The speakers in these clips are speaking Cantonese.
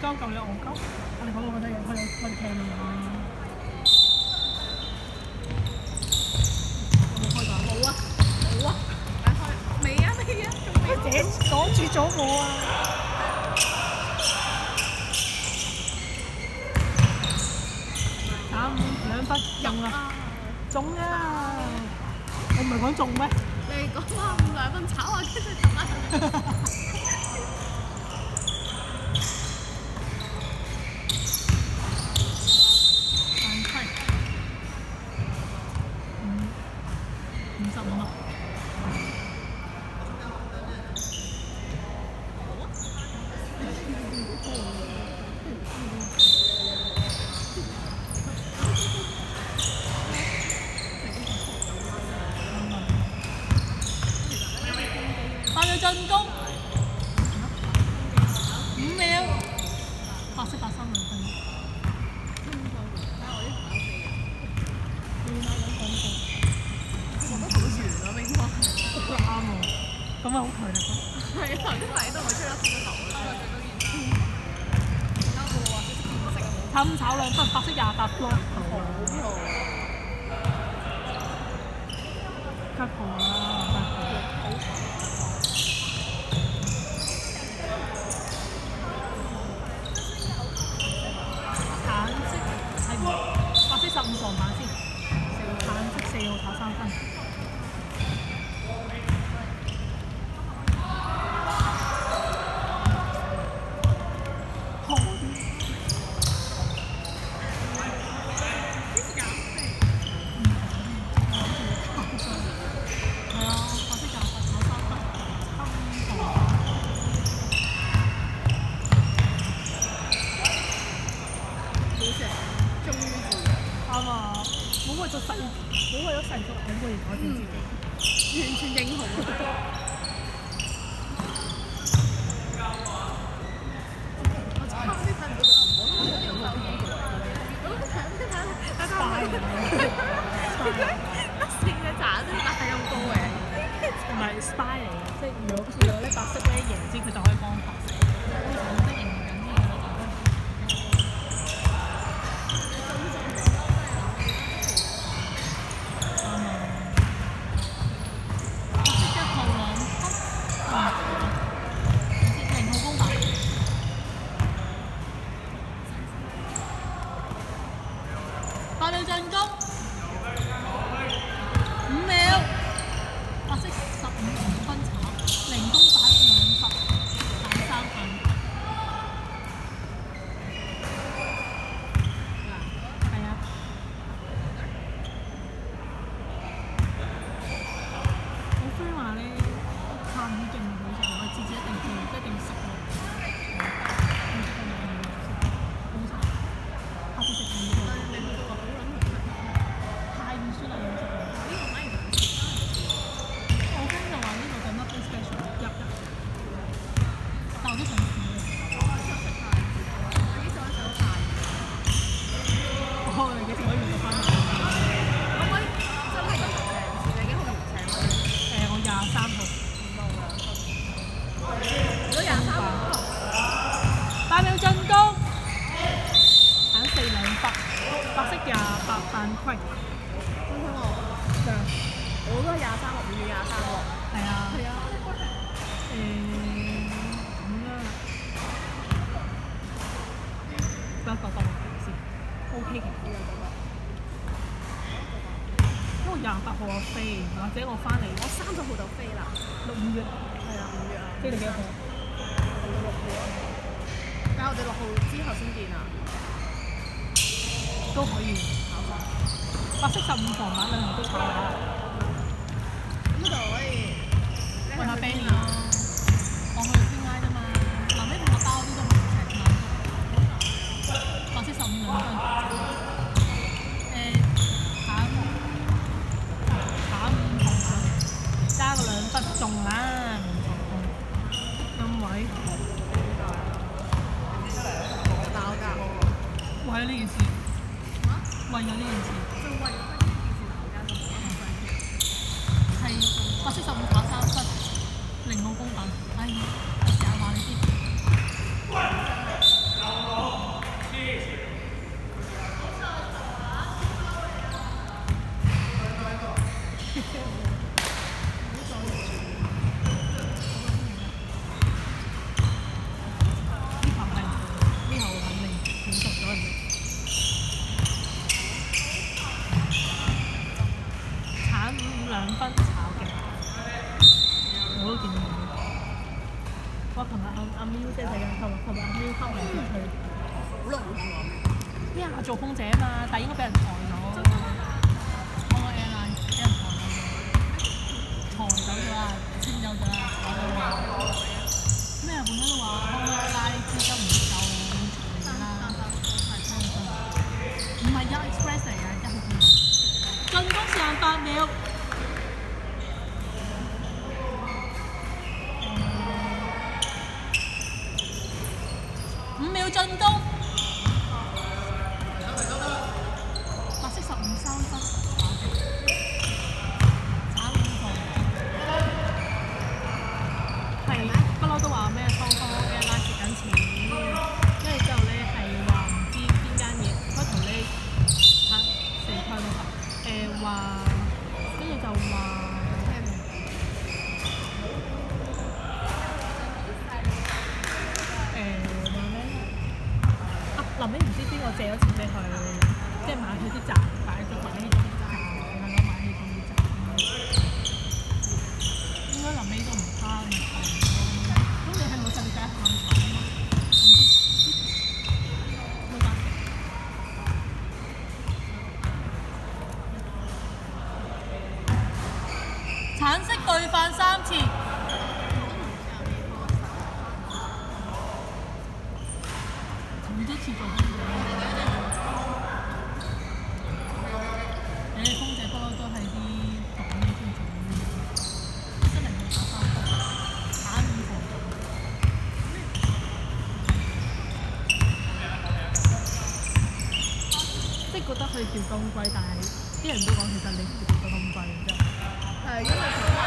鳩你戇鳩，我哋講到覺得嘢，佢哋聽啊！有冇開檔？冇啊，冇啊，打開未啊？仲未擋住咗我啊！2分中啦，中啊！我唔係講中咩？你講話2分炒啊，跟住10蚊。55啊！進攻5秒，白色832分。我覺得好遠啊，冰花。啱喎，咁咪好強力咯。係啊，啲位都唔係吹得少頭啦。炒5炒2分，白色28分。好吉普啦！15防板先，橙色4號炒3分。好啲。係啊，白色28炒3分，3防。好食，終於自由。啱啊！冇為咗成個廣告而改變自己，完全英雄。我差啲睇唔到我都睇唔到4隻爪都打咁高嘅，唔係 spy 嚟嘅，即係如果咧白色咧贏先，佢就可以幫白色。8秒進攻，5秒，白色15分炒，0公板2罰，炒3分。係啊。我 friend 話咧，探魚勁好食，我次次一定食咯。下次食魚喎。8秒進攻，橙4 2罰，白色28犯規。我都係23落5秒23喎。係啊。係啊。咁啦。不過先 ，OK 嘅。因為28號我飛，或者我翻嚟，我30號就飛啦。5月。係啊，5月啊。飛你幾多號？6號啊。但係我哋6號之後先見啊。都可以炒翻。白色15防板2號都炒下。咁就可以問下 Benny 咯。我去偏挨啫嘛，臨尾同我包啲都唔平嘛。白色15 2分。加個2分中啦，因為爆價，為咗呢件事，為咗呢件事，係白色15炒3分，0號公品，哎呀，成日話你知。 話做空姐嘛，但係應該俾人裁咗。香港 airline 俾人裁走咗啦，清走咗啦，我都話咩日本都話香港 airline 資金唔夠裁啦，唔係一 express 嚟㗎，一號線。進攻時間8秒。5秒進攻，白色15三分，炒5個，係不嬲都話咩？雙方 airline 蝕緊錢，跟住之後咧係話唔知邊間嘢，開頭咧嚇四區都話話，跟住就話。臨尾唔知邊個借咗錢俾佢，即係買佢啲閘，買咗啲閘，係咯買起嗰啲閘。應該臨尾都唔差咪係咯。咁你係老細，你梗係喊慘咯。冇辦法。橙色對犯3次。都似做空姐，空姐不嬲都係啲講嘢先做嘅，真係冇打翻波，打5個。即係覺得佢叫咁貴，但係啲人都講其實你叫到咁貴嘅啫。係因為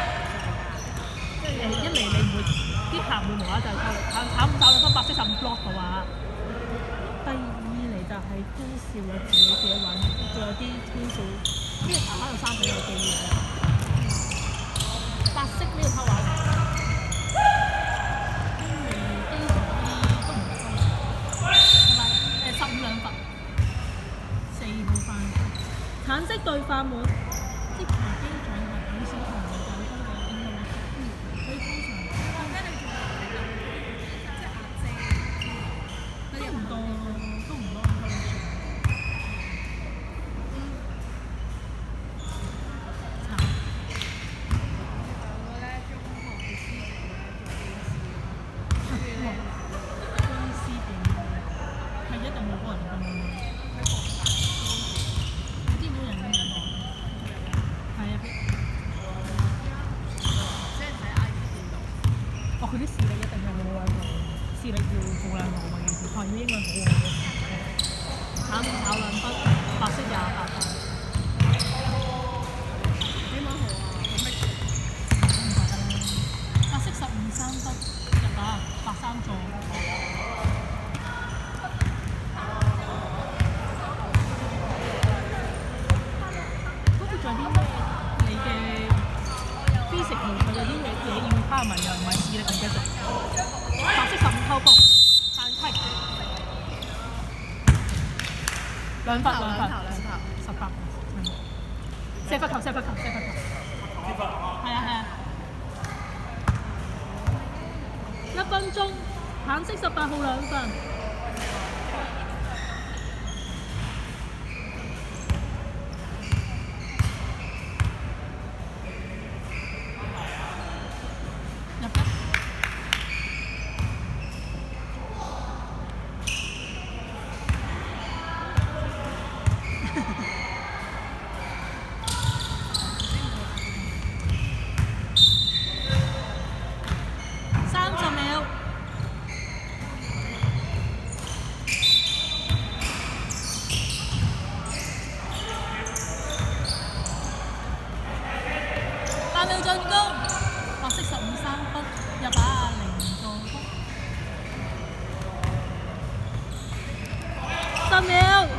一嚟你唔會啲客會無啦啦就炒5分白色15 block 嘅話。第二嚟就係天少有自己揾，仲有啲天少，呢個茶餐度3比有記憶嘅。白色呢個偷話，跟住機場嗰啲都唔得多，同埋15兩份，4號飯。橙色對飯滿，即係機長係好少同人哋溝通嘅英文，所以通常。都唔多，都唔多咁多。佢啲視力一定係冇位喎，視力要做兩行嘅件事，要英文好喎。炒2分，白色28分。幾蚊好啊？好咩？唔怪得啦。白色15 3分，入打白3座。嗰度仲有啲咩？你嘅 physical 佢有啲嘢要拋埋又唔係視力唔記得咗。白色15扣波，犯規。兩罰18，射罰球。係啊。1分鐘，橙色18號2分。30秒。8秒進攻，白色15 3分，入把0個分。10秒。